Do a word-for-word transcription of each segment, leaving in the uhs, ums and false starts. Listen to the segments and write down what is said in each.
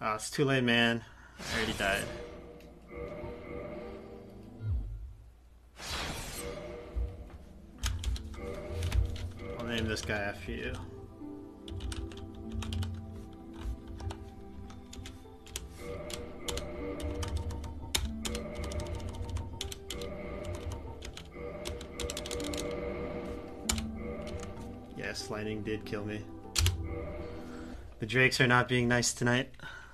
Oh, it's too late, man. I already died. I'll name this guy after you. Yes, lightning did kill me. The Drakes are not being nice tonight.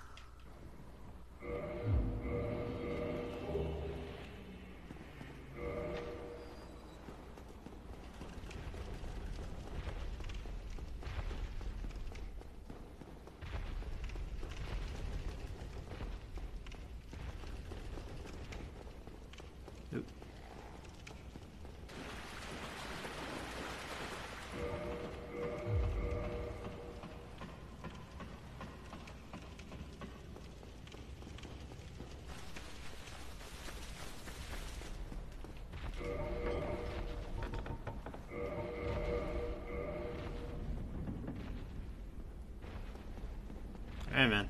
Oop. Alright, man.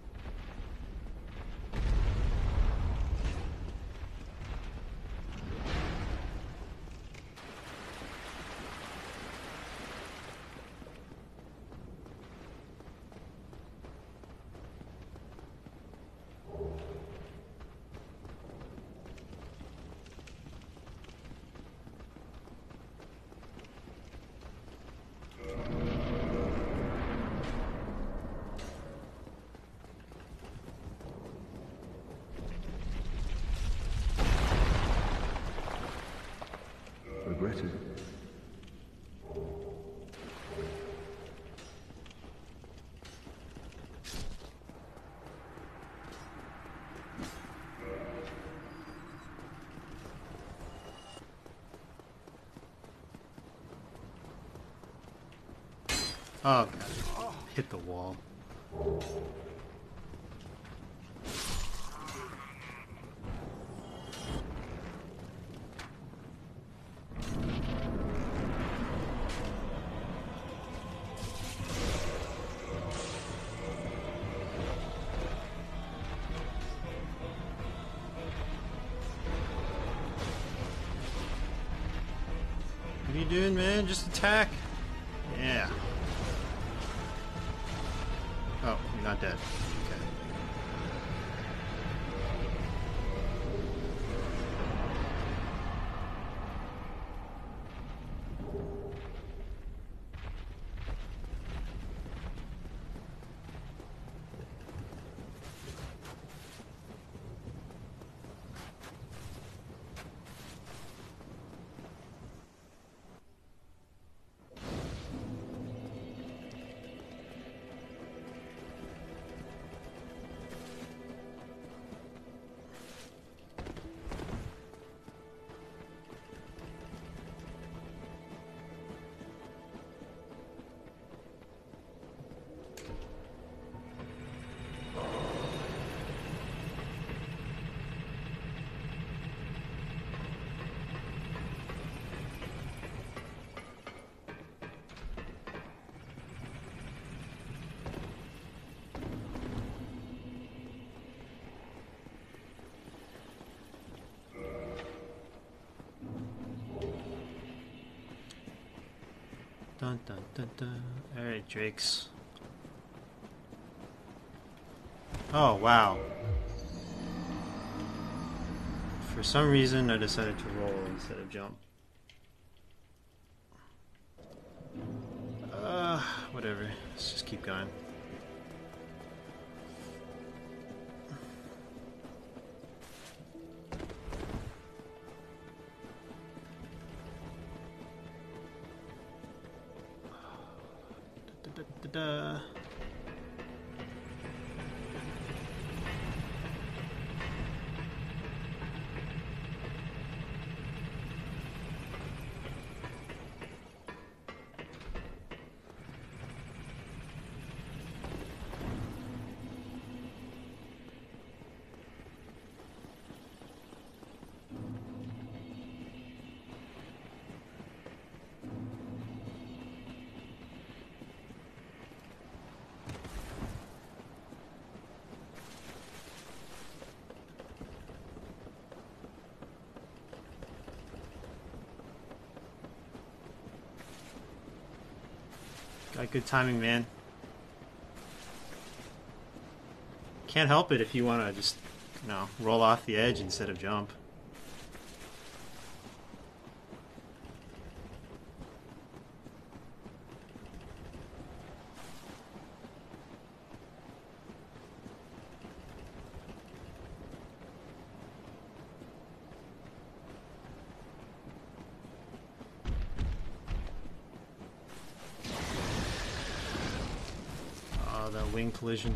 Regretted. Oh god. Hit the wall. What are you doing, man? Just attack. Yeah. Oh, you're not dead. Okay. Dun dun dun dun. Alright, Drakes. Oh, wow. For some reason, I decided to roll instead of jump. Uh, whatever. Let's just keep going. Da, da, da, da. Got good timing, man. Can't help it if you want to just, you know, roll off the edge instead of jump. Oh, that wing collision.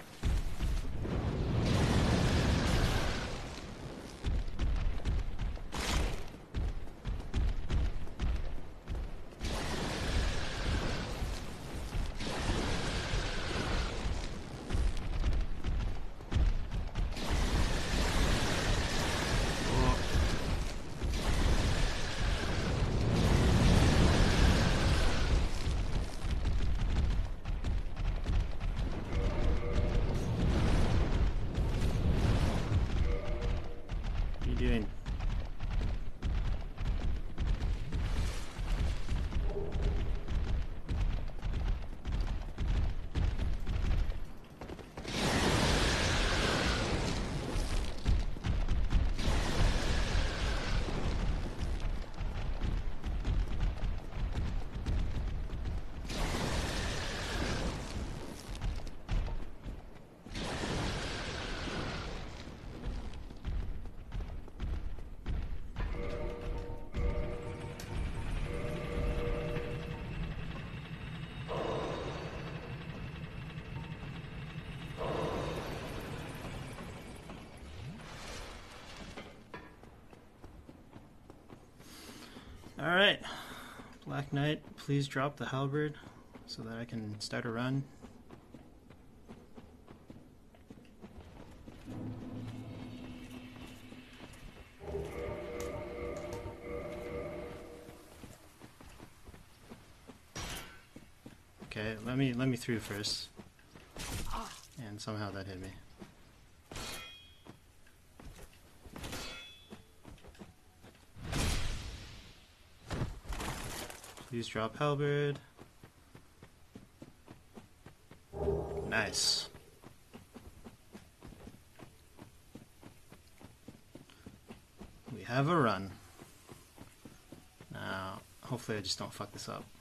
Doing? Alright, Black Knight, please drop the halberd so that I can start a run. Okay, let me let me through first. And somehow that hit me. Please drop halberd. Nice. We have a run. Now, hopefully I just don't fuck this up.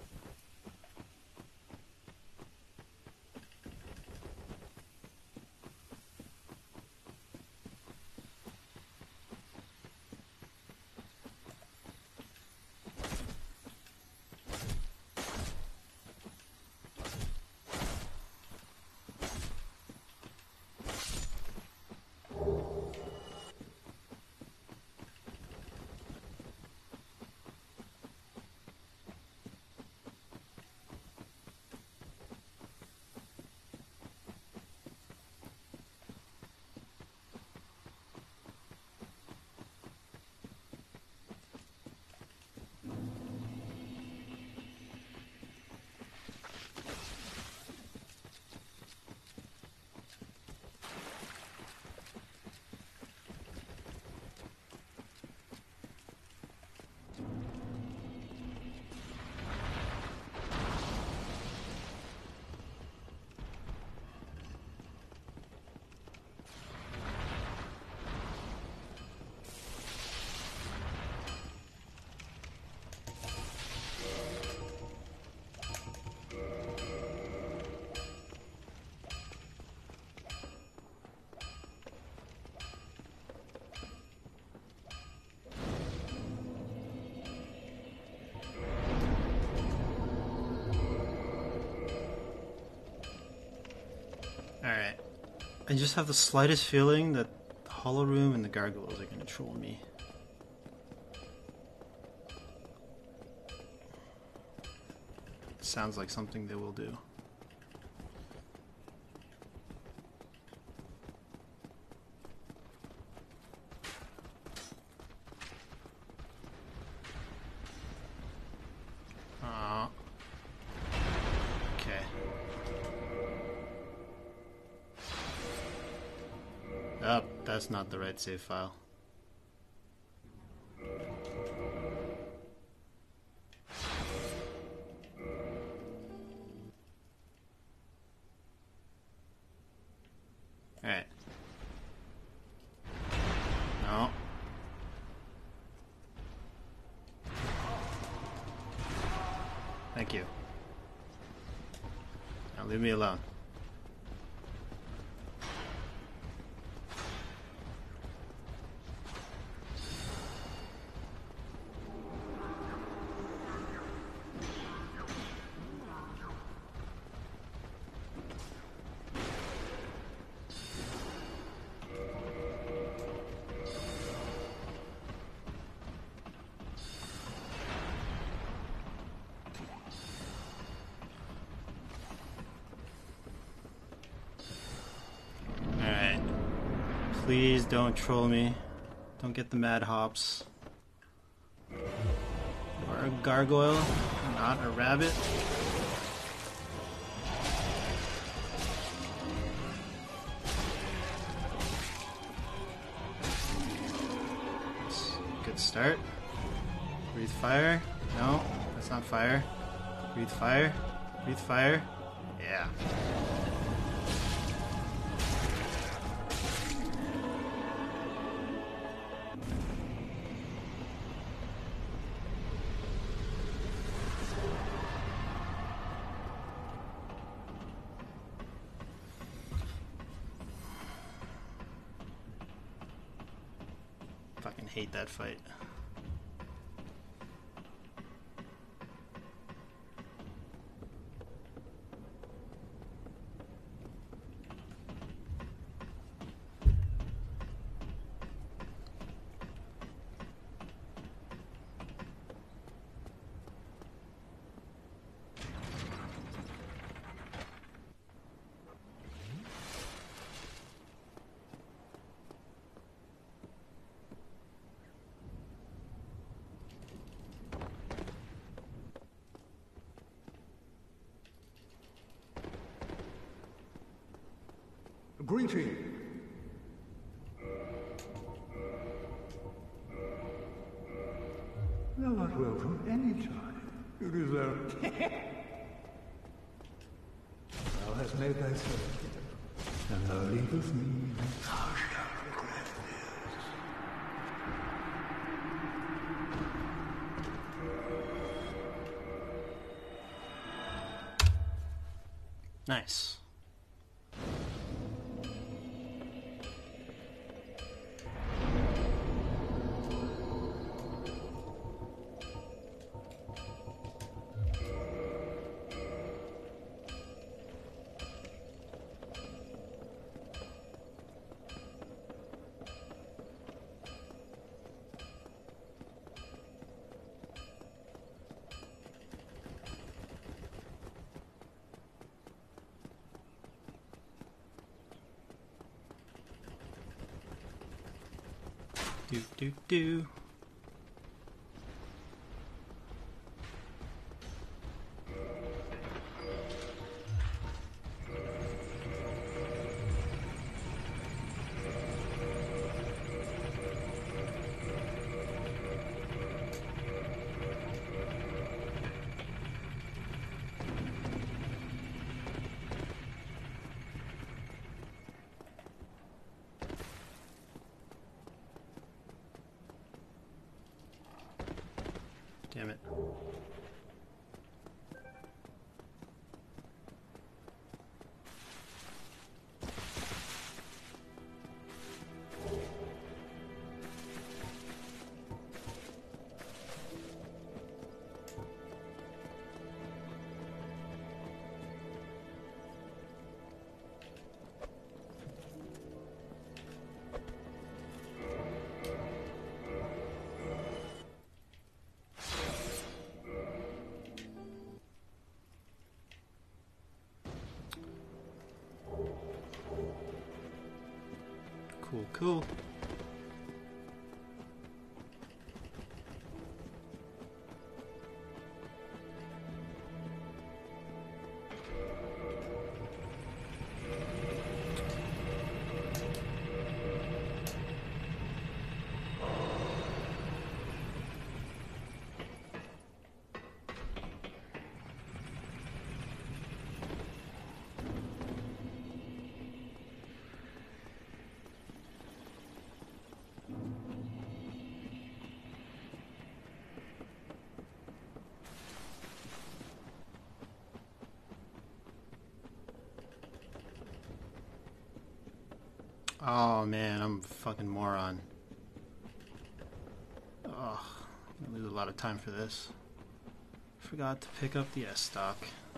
Alright. I just have the slightest feeling that the Hollow Room and the Gargoyles are going to troll me. Sounds like something they will do. Aw. Okay. Oh, that's not the right save file. Alright. No. Thank you. Now leave me alone. Please don't troll me. Don't get the mad hops. You are a gargoyle, not a rabbit. That's a good start. Breathe fire. No, that's not fire. Breathe fire. Breathe fire. Yeah. Fucking hate that fight. Greeting. Thou art welcome any time. You deserve. Thou hast made thyself bitter, and thou leavest me. Thou shalt regret this. Nice. Do do do. Damn it. Cool, cool. Oh man, I'm a fucking moron. Oh, I'm gonna lose a lot of time for this. Forgot to pick up the S stock.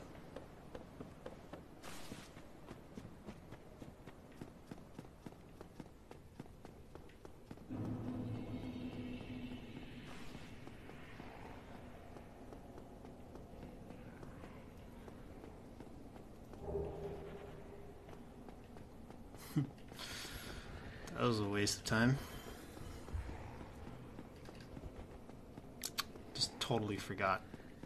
That was a waste of time. Just totally forgot.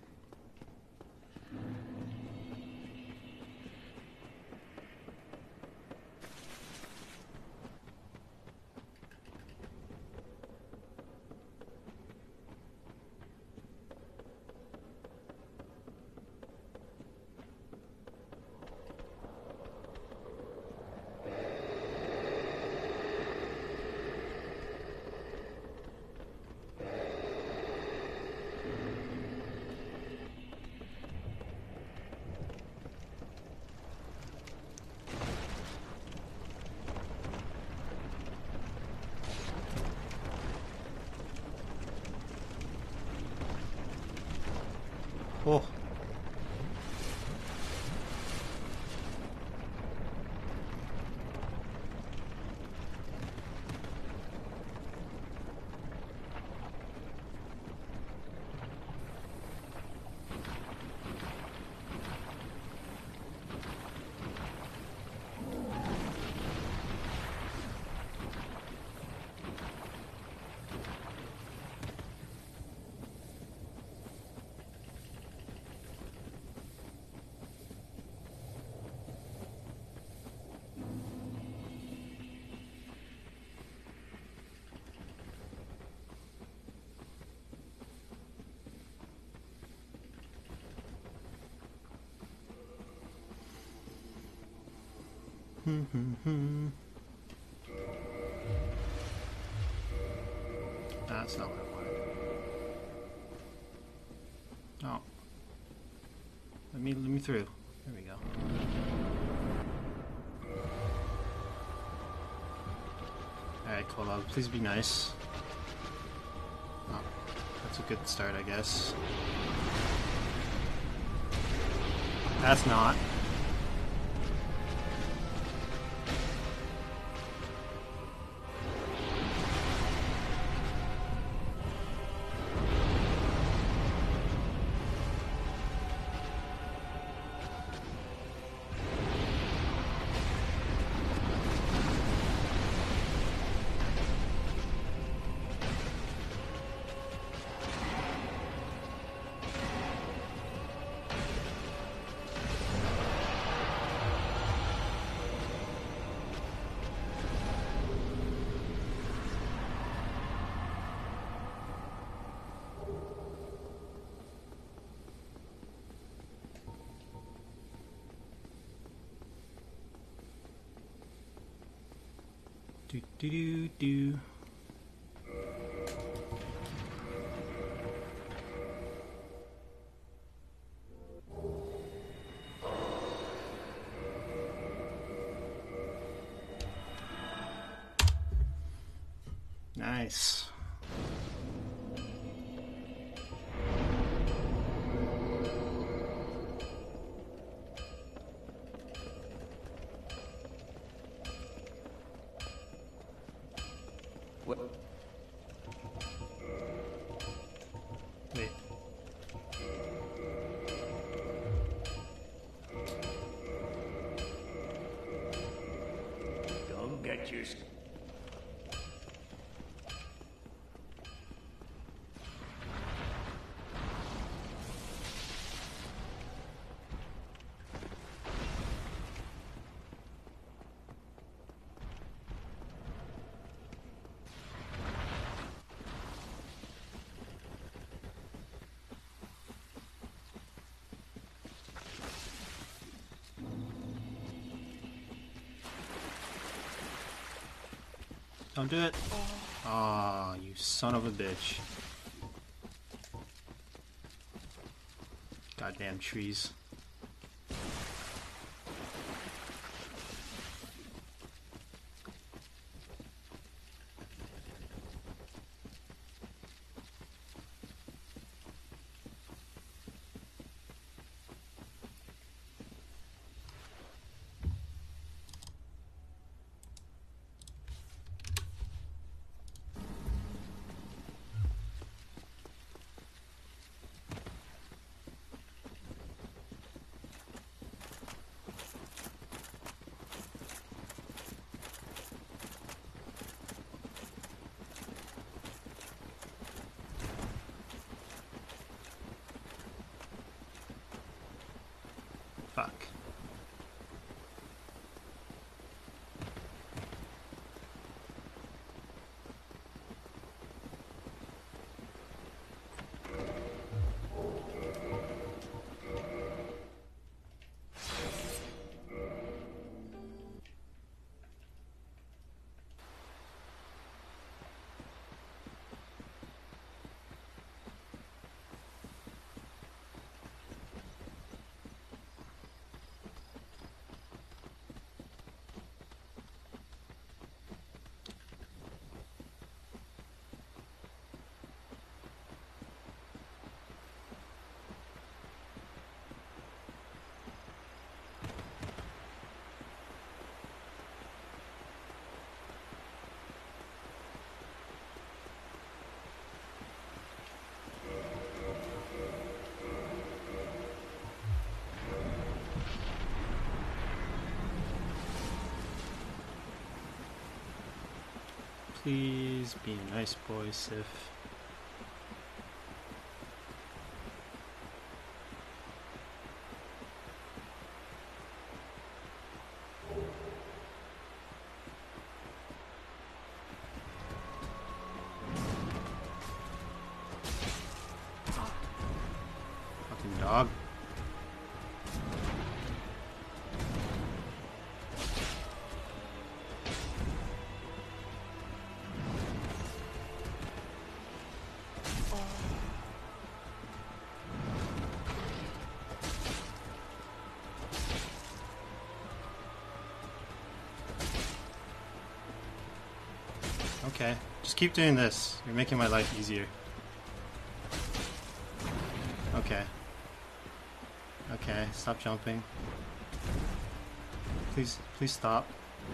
Oh. Hmm, hmm, hmm. That's not what I wanted. Oh. Let me let me through. There we go. Alright, cool. I'll please be nice. Oh, that's a good start, I guess. That's not. Do do do do. Nice. What? Wait. Go get your... Don't do it. Aw, oh, you son of a bitch. Goddamn trees. Fuck. Please be a nice boy, Sif. Fucking dog. Okay, just keep doing this. You're making my life easier. Okay. Okay, stop jumping. Please, please stop.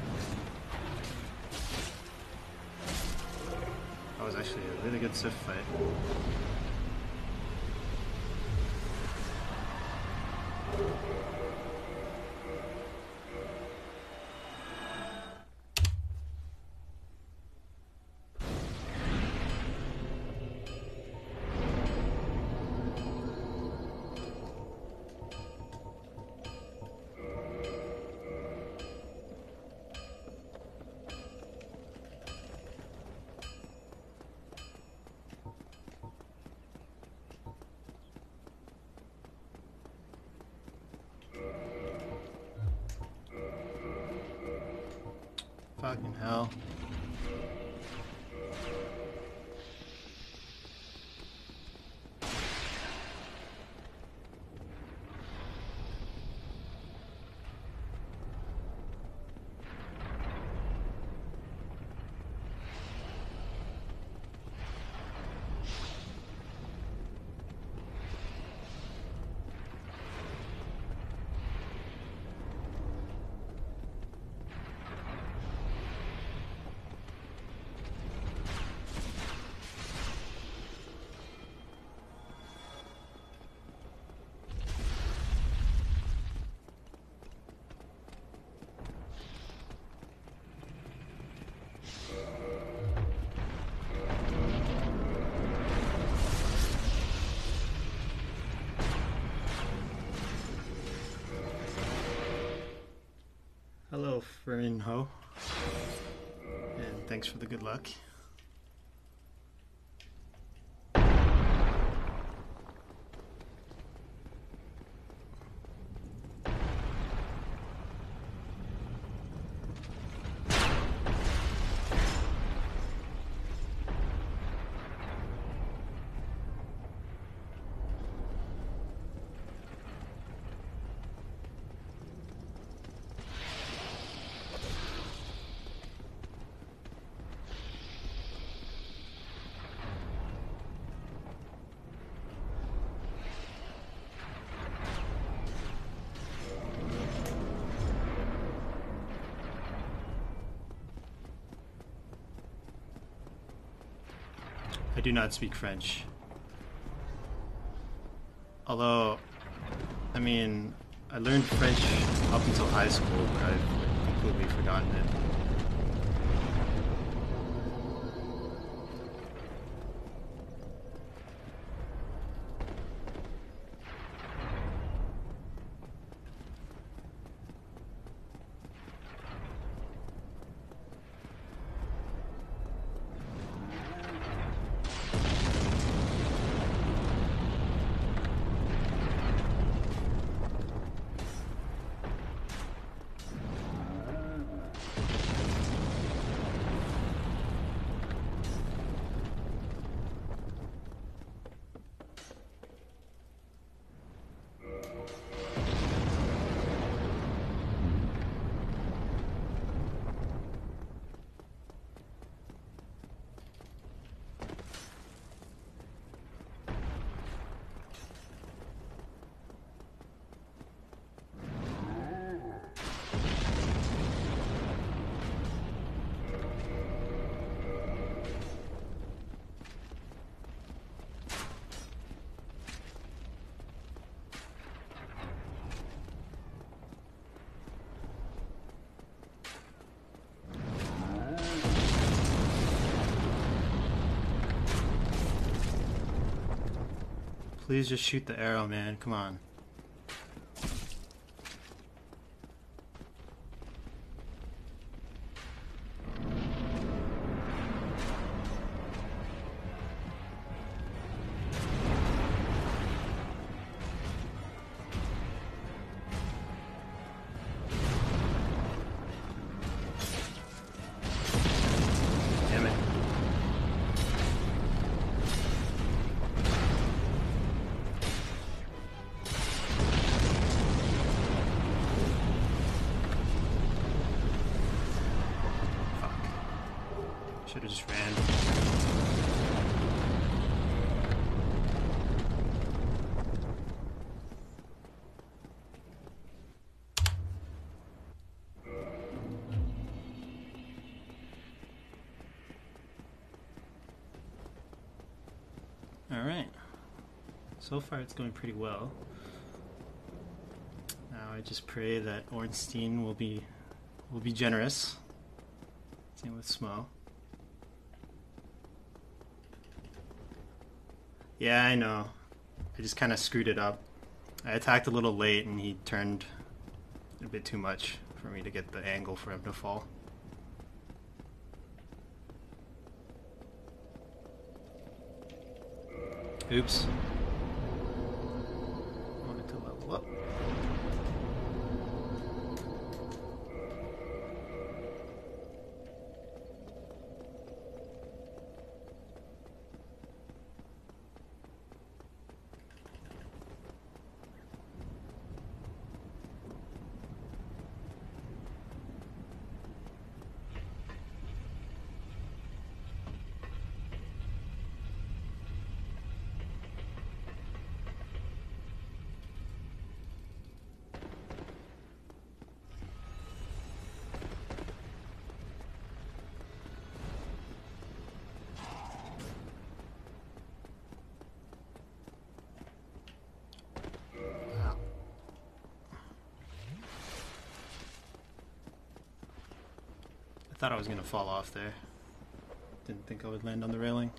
That was actually a really good Sif fight. Fucking hell. Hello, Fern Ho. And thanks for the good luck. I do not speak French. Although, I mean, I learned French up until high school, but I've completely forgotten it. Please just shoot the arrow, man. Come on. Damn it. Should have just ran. All right. So far, it's going pretty well. Now I just pray that Ornstein will be will be generous. Same with Smo. Yeah, I know. I just kind of screwed it up. I attacked a little late and he turned a bit too much for me to get the angle for him to fall. Oops. Wanted to level up. I thought I was gonna fall off there. Didn't think I would land on the railing.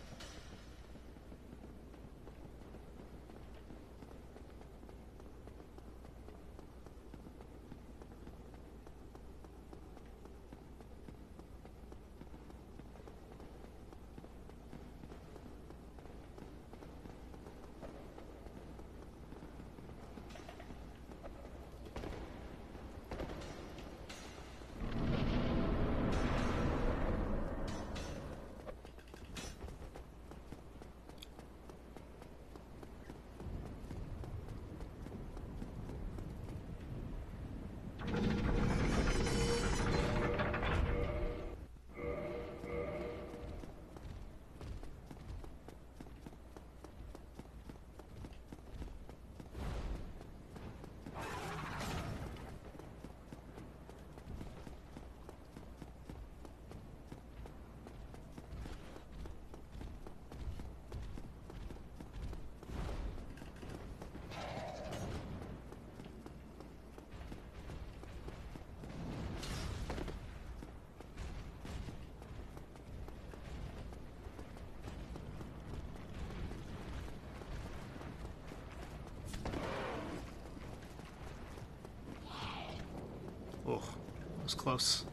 Oh, that was close.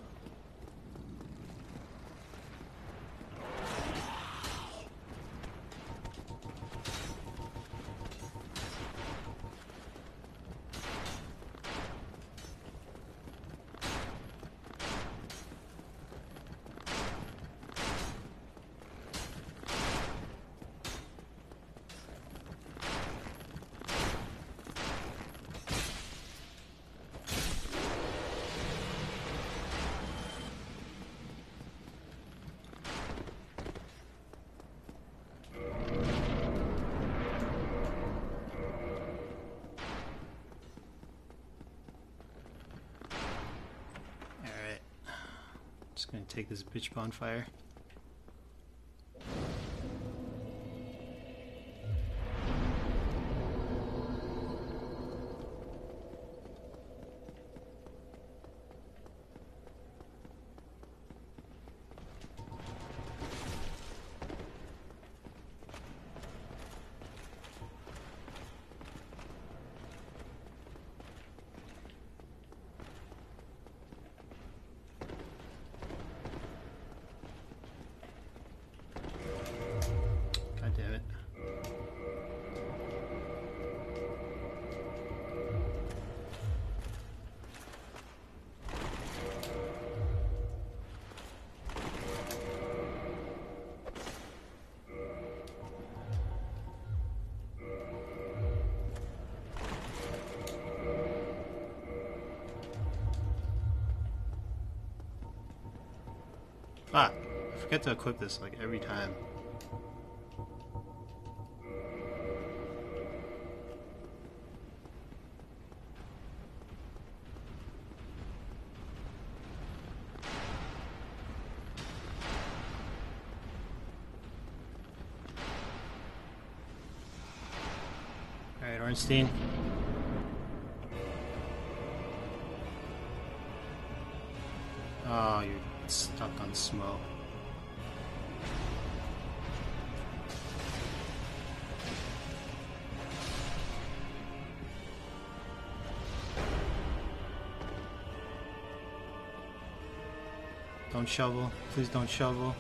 Just gonna take this bitch bonfire. Ah, I forget to equip this like every time. Alright, Ornstein. Oh, you're stuck on smoke. Don't shovel. Please don't shovel.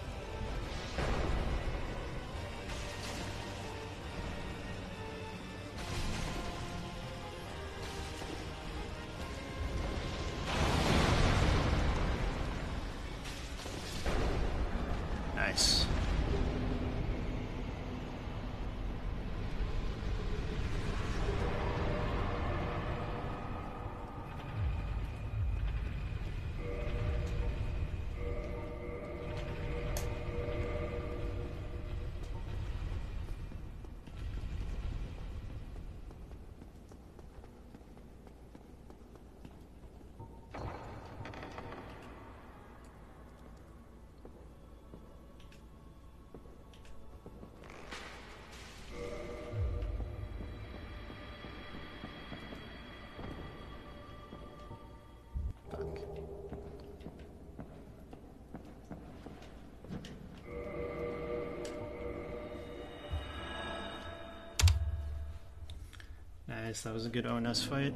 Nice. Nice, that was a good O N S fight.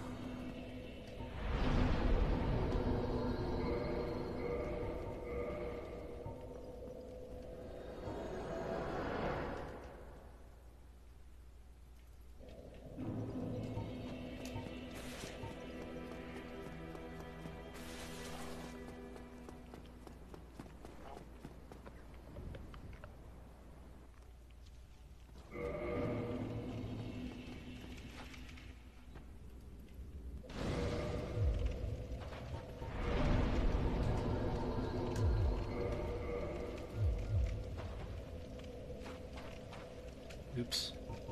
Oops.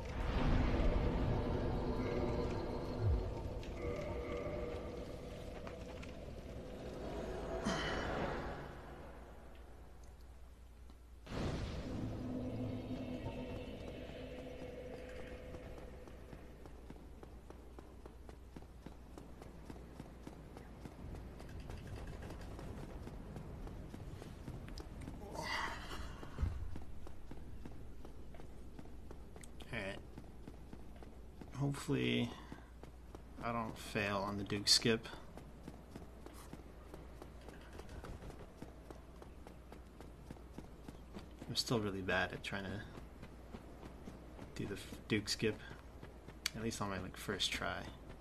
Hopefully I don't fail on the Duke skip. I'm still really bad at trying to do the Duke skip, at least on my like first try.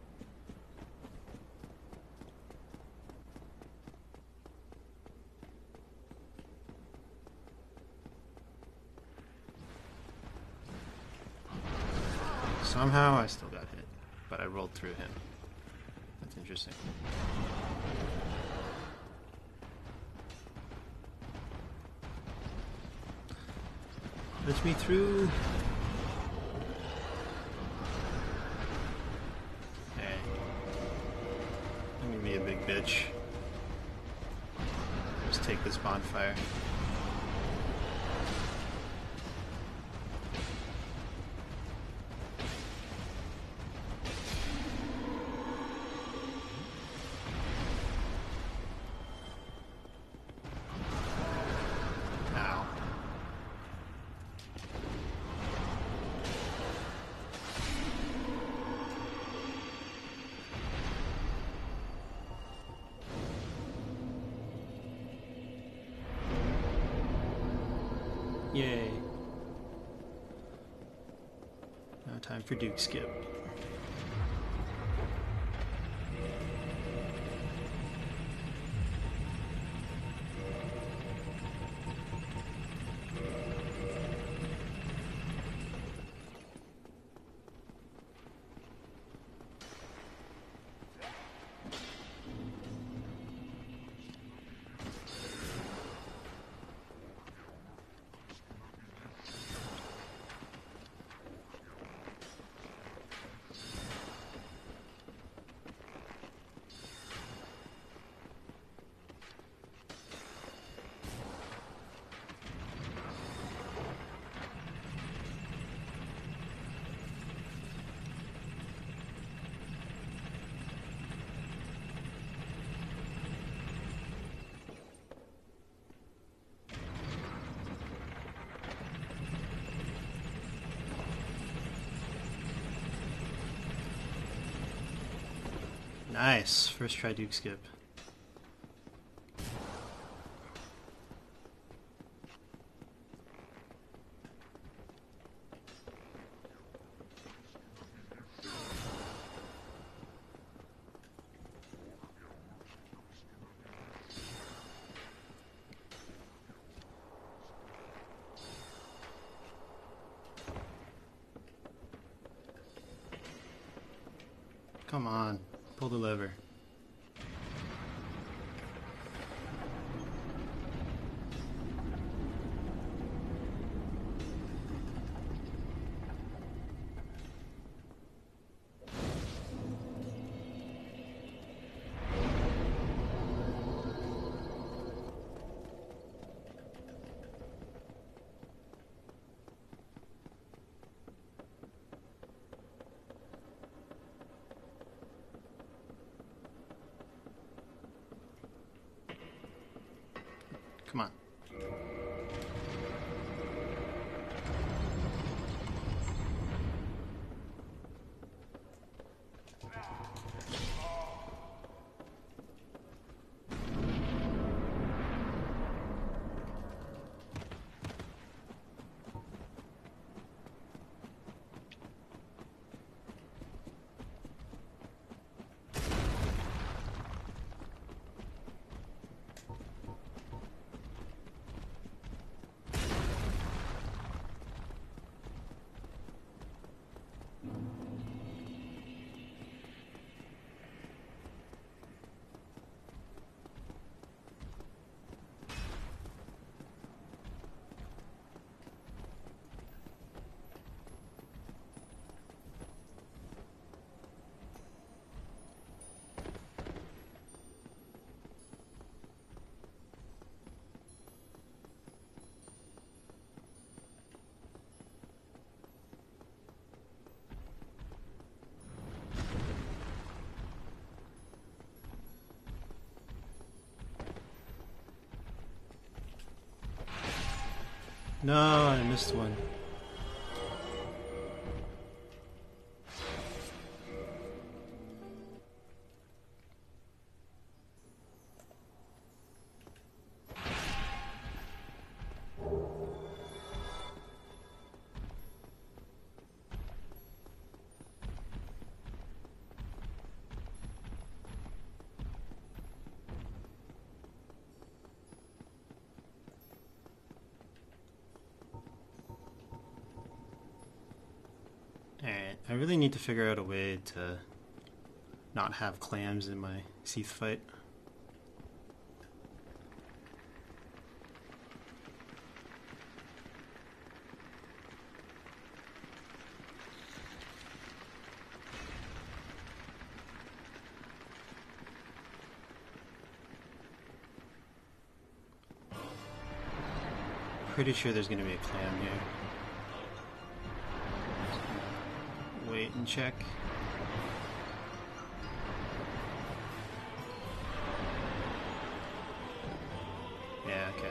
Somehow I still got hit, but I rolled through him. That's interesting. Let me through. Hey. Don't give me a big bitch. Just take this bonfire. Yay. Now time for Duke skip. Nice. First try Duke skip. Come on, pull the lever. Come on. No, I missed one. Alright, I really need to figure out a way to not have clams in my Seath fight. Pretty sure there's gonna be a clam here. Wait and check. Yeah, okay.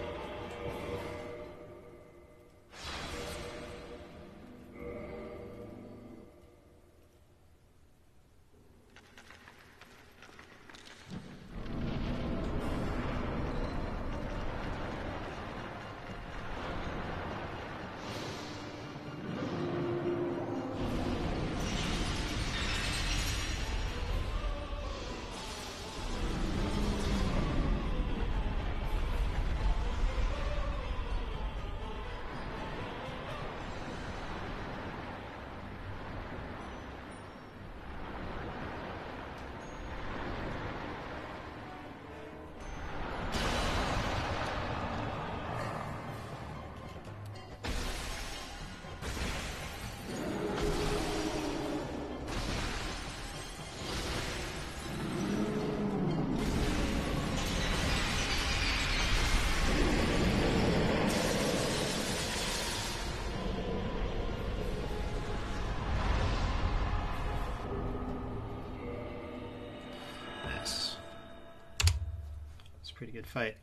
Pretty good fight.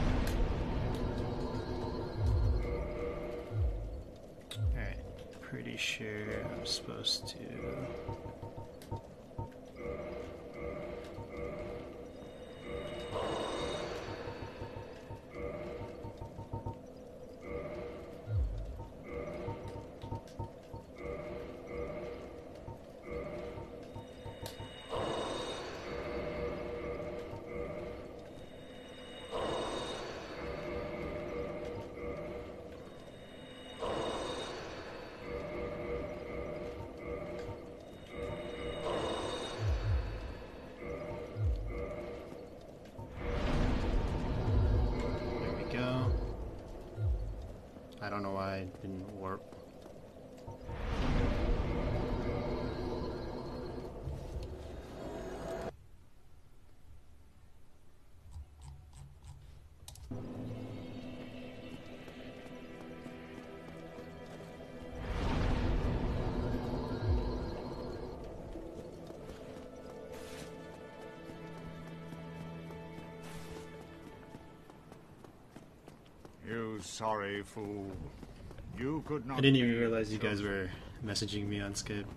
Alright, pretty Pretty sure I'm supposed to. I don't know why it didn't warp. You sorry fool. You could not. I didn't even realize you guys were messaging me on Skype.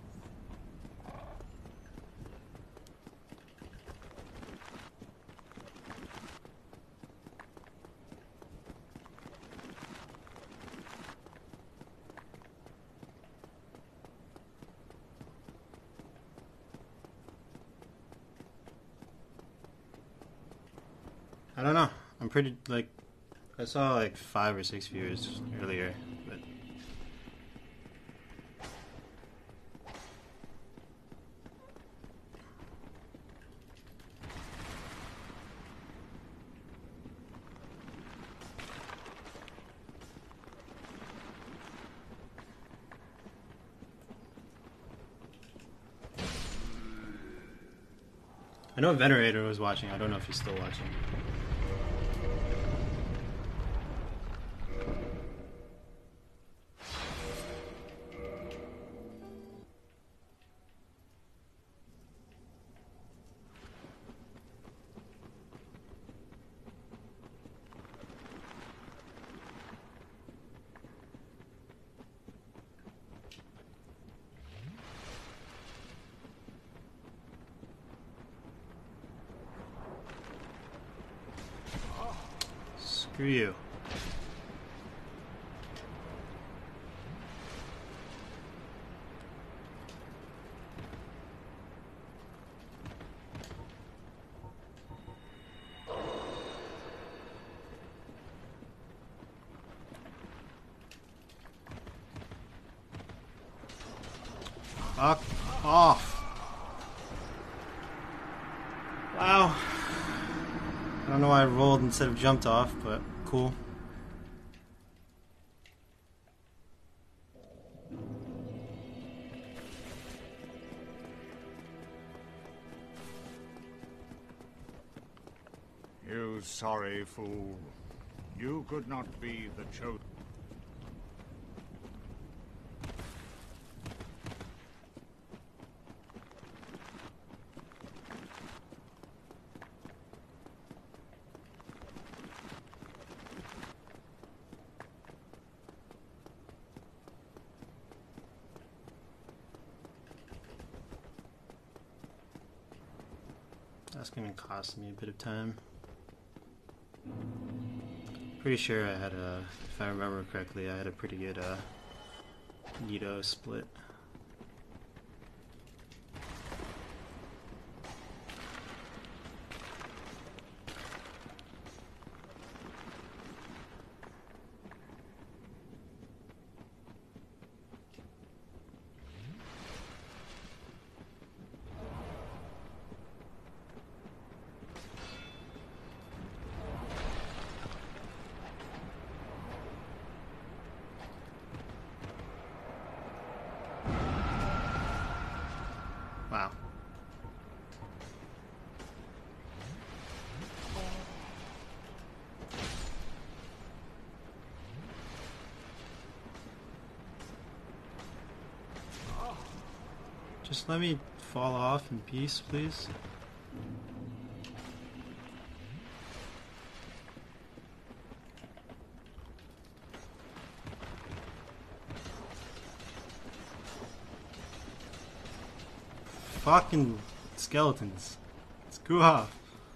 I don't know. I'm pretty, like, I saw like five or six viewers earlier, but I know Venerator was watching. I don't know if he's still watching. Screw you. Fuck off. Wow. I don't know why I rolled instead of jumped off, but cool. You sorry fool. You could not be the chosen. That's gonna cost me a bit of time. Pretty sure I had a, if I remember correctly, I had a pretty good uh, Nito split. Wow. Just let me fall off in peace, please. fucking skeletons. Let's go off.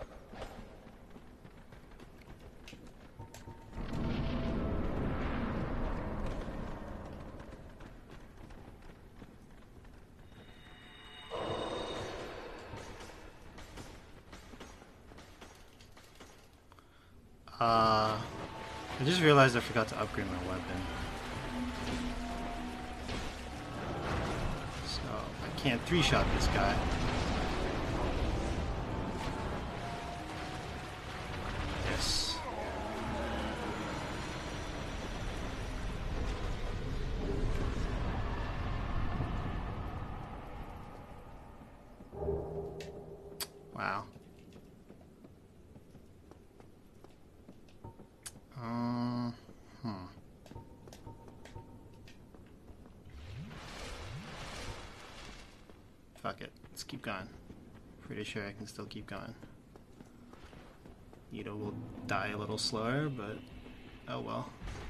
Uh, I just realized I forgot to upgrade my weapon. So, I can't three-shot this guy. Yes. Wow. Uh, hmm. Fuck it. Let's keep going. Pretty sure I can still keep going. Nito will die a little slower, but oh well.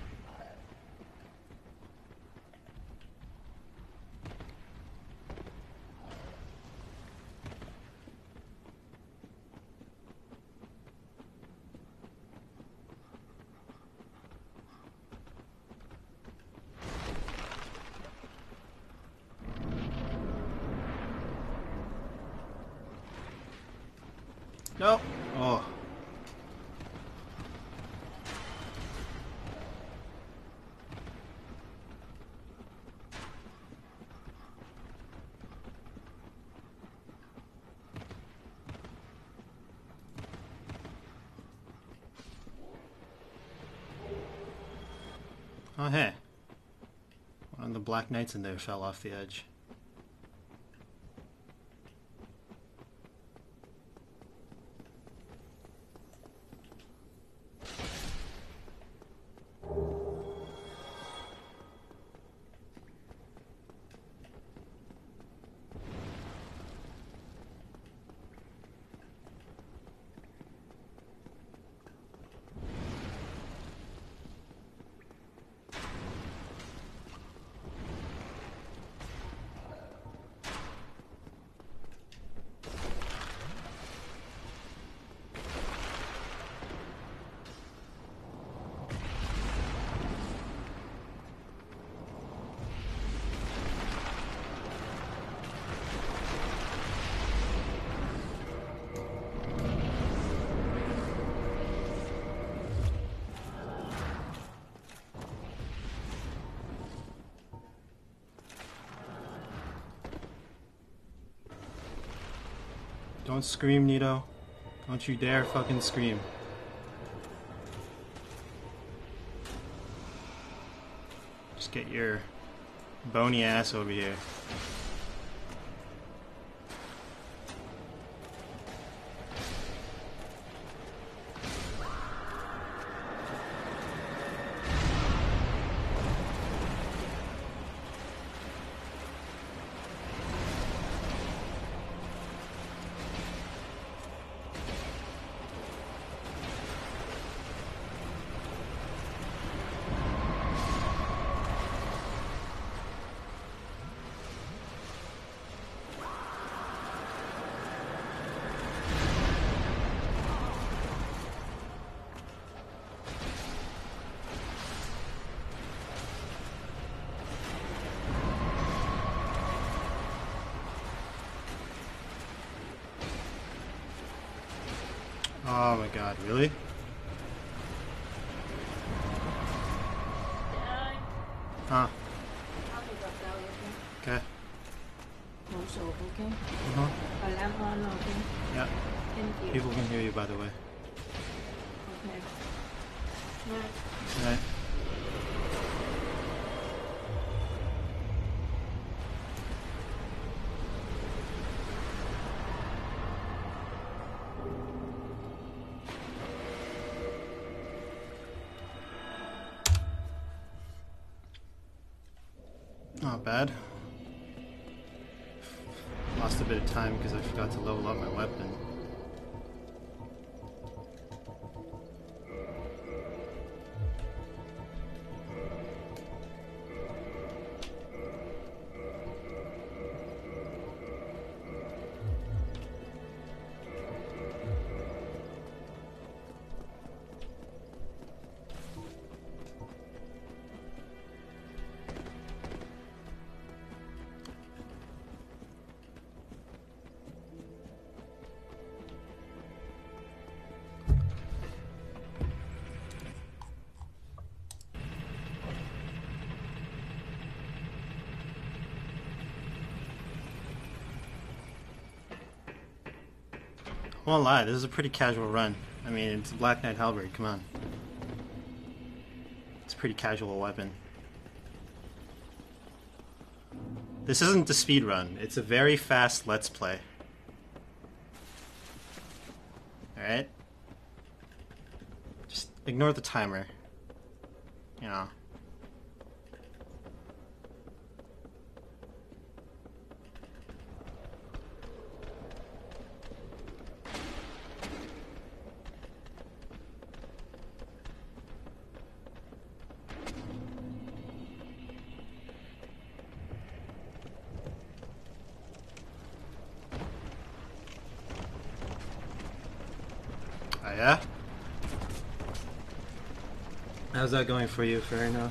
No. Oh. Oh hey. One of the Black Knights in there fell off the edge. Don't scream, Nito. Don't you dare fucking scream. Just get your bony ass over here. Oh my god, really? Huh. Okay. Uh-huh. Yeah. People can hear you, by the way. Okay. Right. Not bad. Lost a bit of time because I forgot to level up my weapon. Won't lie, this is a pretty casual run. I mean, it's a Black Knight Halberd, come on. It's a pretty casual weapon. This isn't the speed run, it's a very fast Let's Play. Alright? Just ignore the timer. You know. Oh yeah? How's that going for you for right now?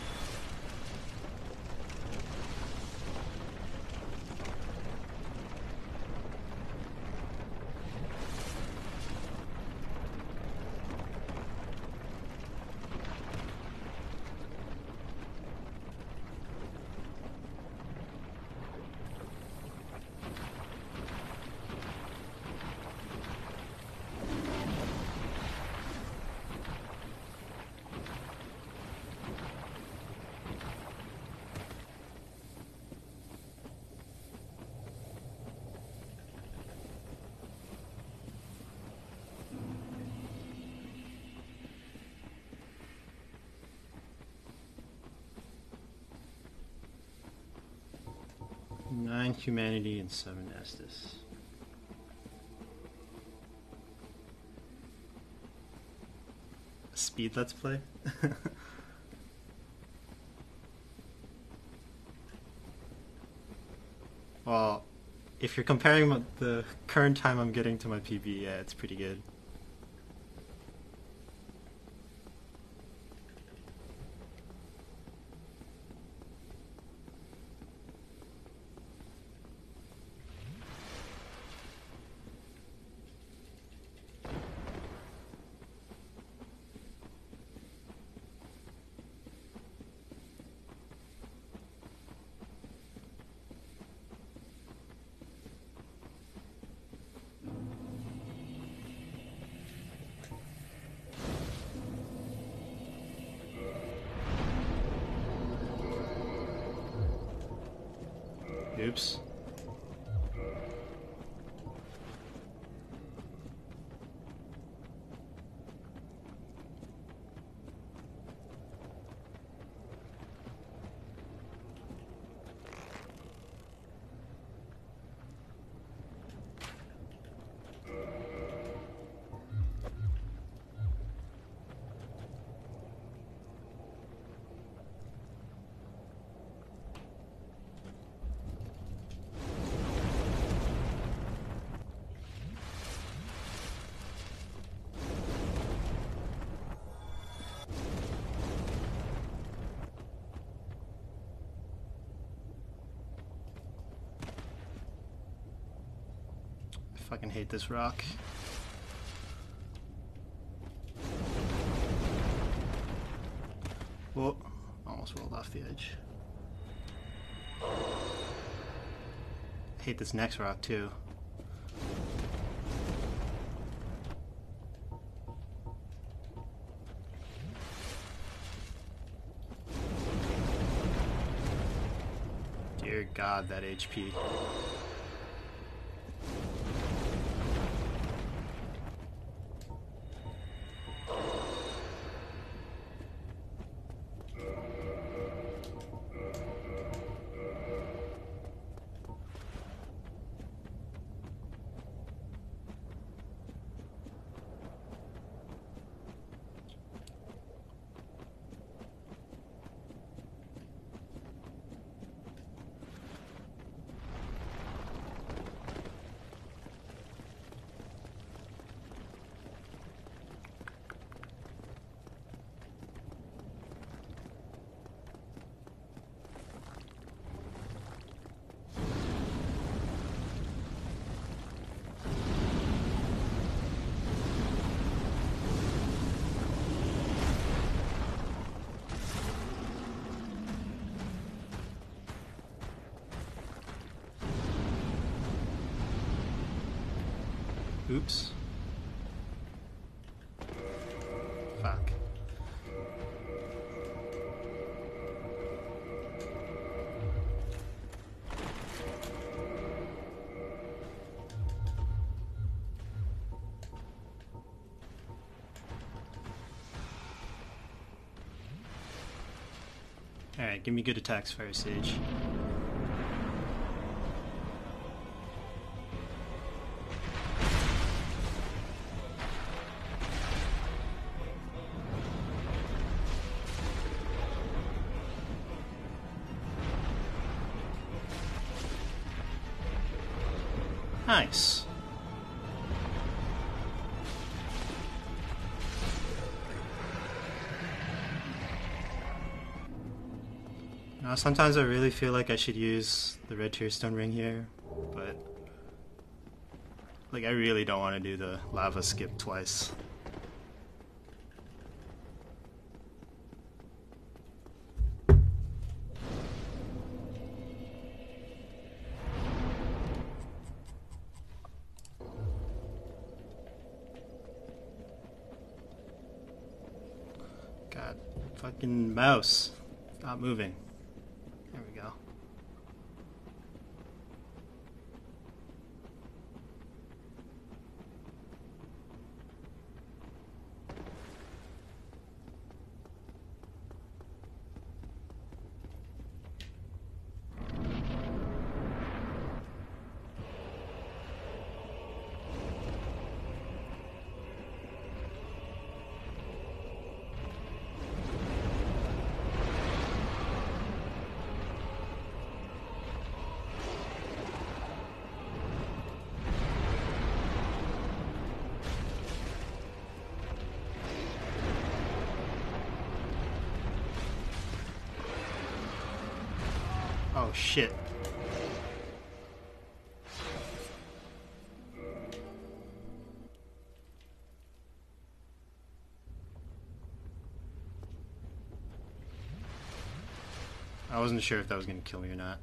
Nine humanity and seven Estus. Speed Let's Play? Well, if you're comparing my, the current time I'm getting to my P B, yeah, it's pretty good. Oops. I fucking hate this rock. Whoa, almost rolled off the edge. I hate this next rock too. Dear God, that H P. Oops. Fuck. Alright, give me good attacks, Fire Sage. Nice. Now, sometimes I really feel like I should use the red tearstone ring here, but like I really don't want to do the lava skip twice. God, fucking mouse, stop moving. There we go. Oh shit. I wasn't sure if that was gonna kill me or not.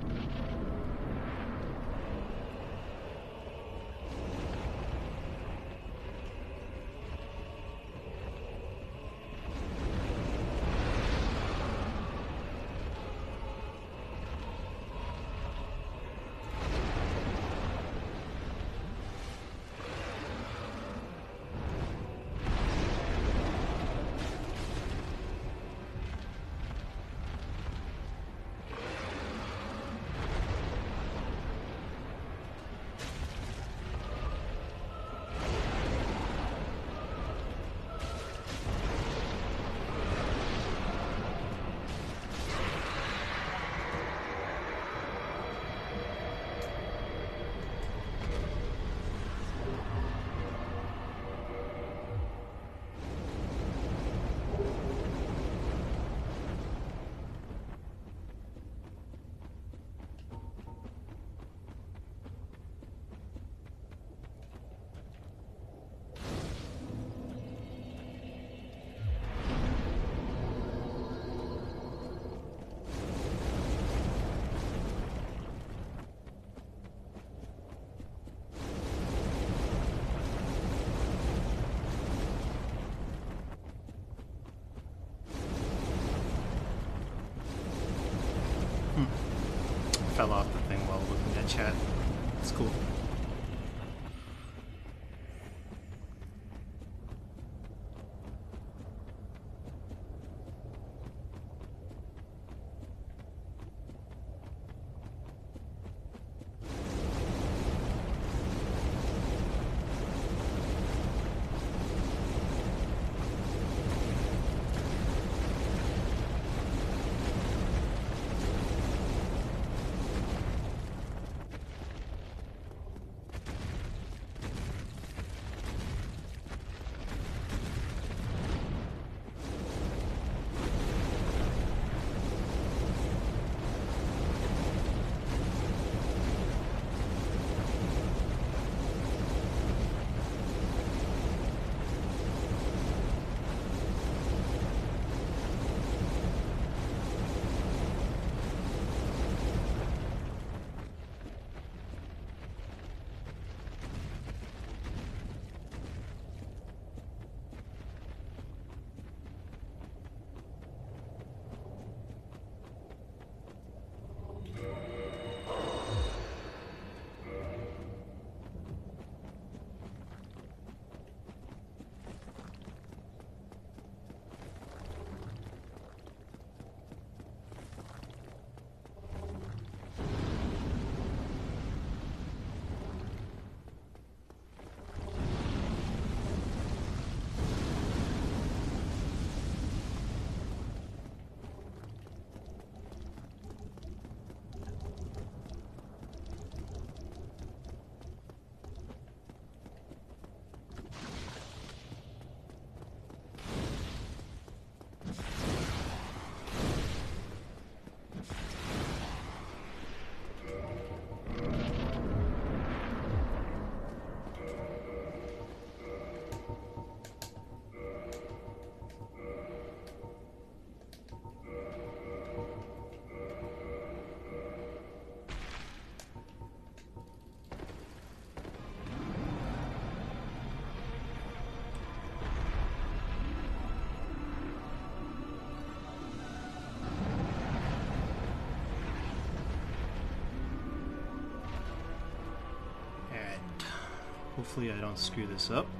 Fell off the thing while looking at chat. It's cool. Hopefully I don't screw this up.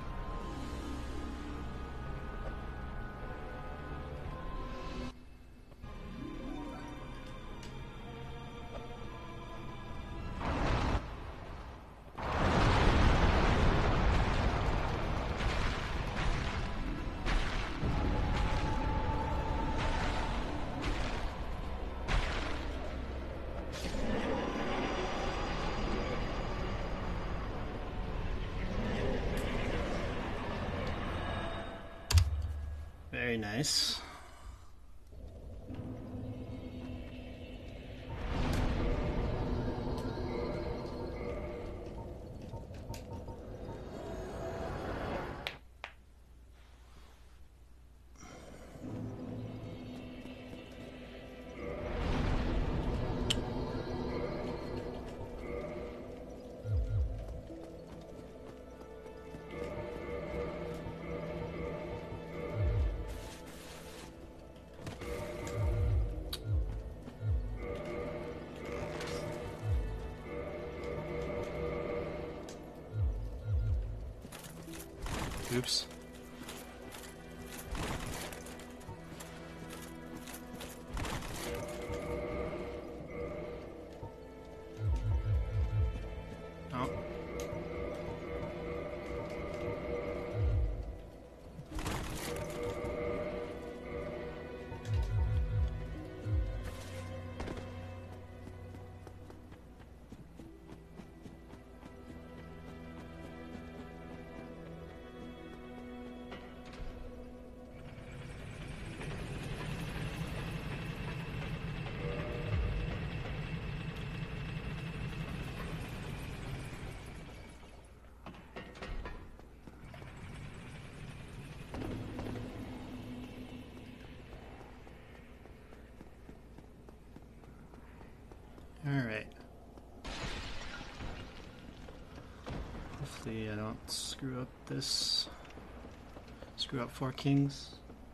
Very nice. Oops. Oh. Alright. Hopefully I don't screw up this. Screw up four kings.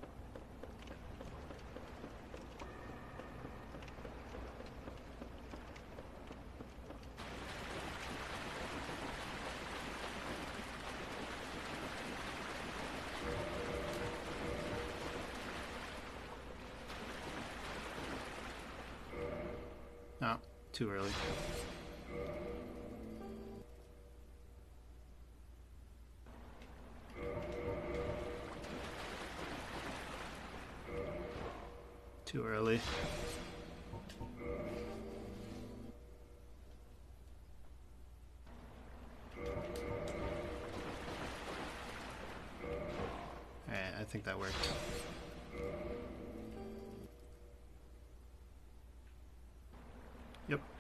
No, too early. Too early. Alright, I think that worked. Yep.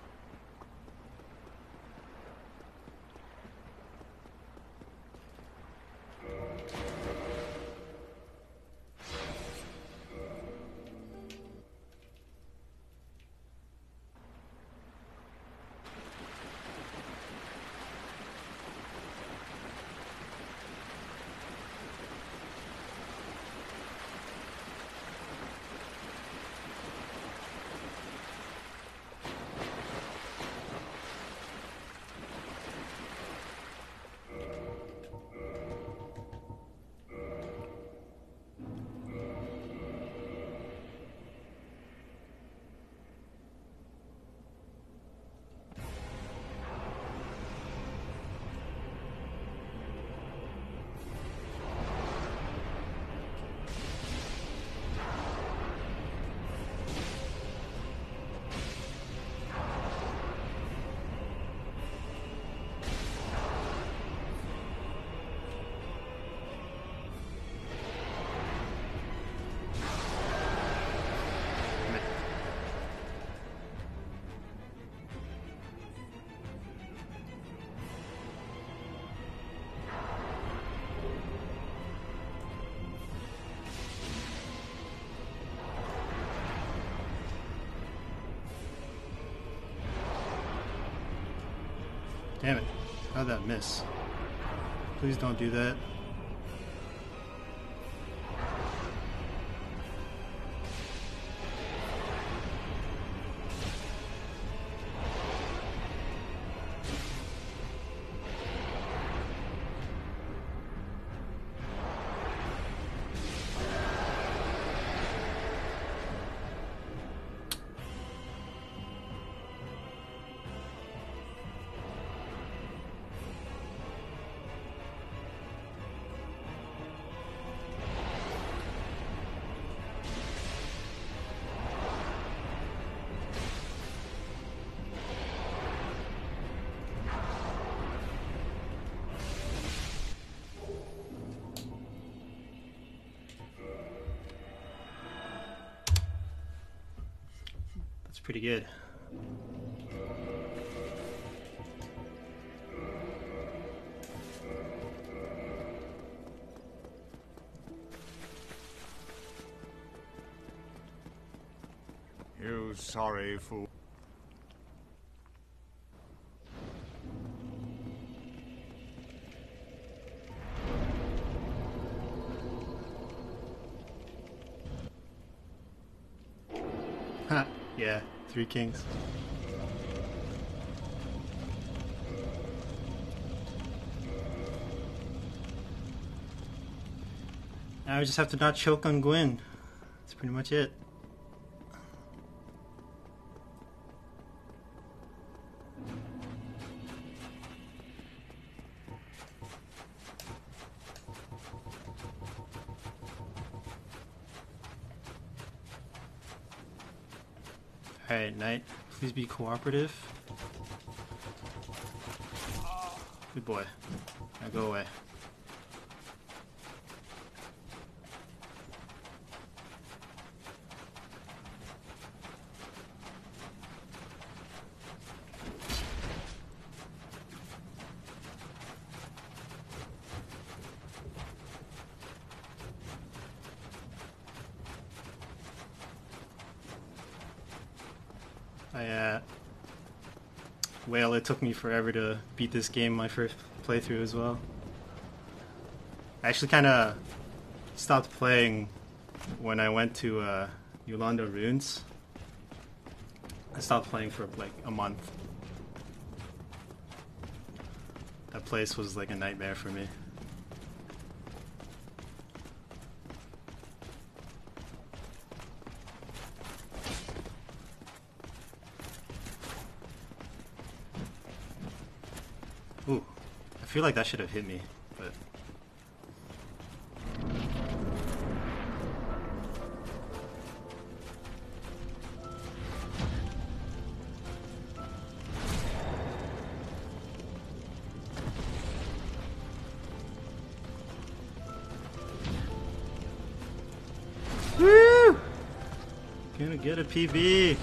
Damn it. How'd that miss? Please don't do that. pretty good. You sorry fool. Ha, yeah, three kings. Now we just have to not choke on Gwyn. That's pretty much it. Alright, Knight, please be cooperative. Good boy. Now go away. I, uh, well, it took me forever to beat this game my first playthrough as well. I actually kind of stopped playing when I went to uh, Yolanda Ruins. I stopped playing for like a month. That place was like a nightmare for me. Ooh, I feel like that should have hit me, but... Woo! Gonna get a P B!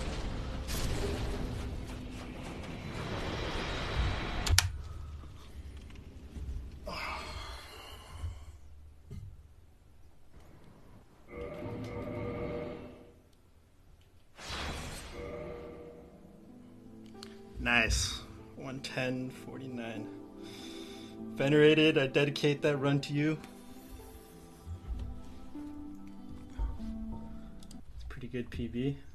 Nice. one ten forty-nine. Venerated, I dedicate that run to you. It's a pretty good P B.